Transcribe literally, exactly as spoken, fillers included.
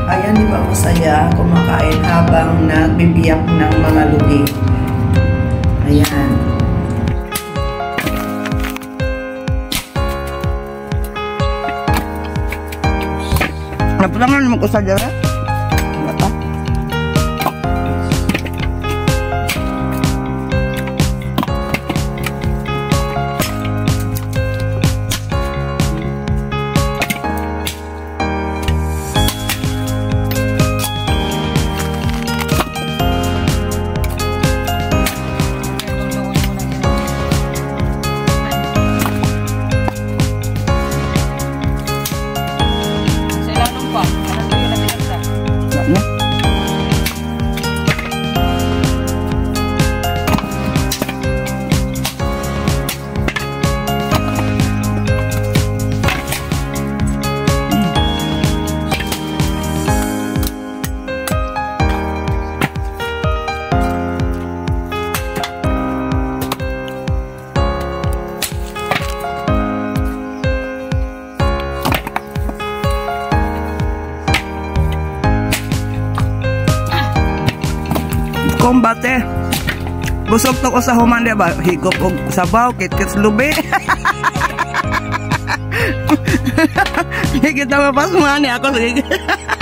Ayan, di ba masaya kumakain habang nagbibiyak ng mga lubi. Ayan. Napulangan mo ko sa dara? Bata? Kombate. Busog to ko sa human, di ba? Higop og sabaw, kit-kit lubi. Kita mapas mani ako.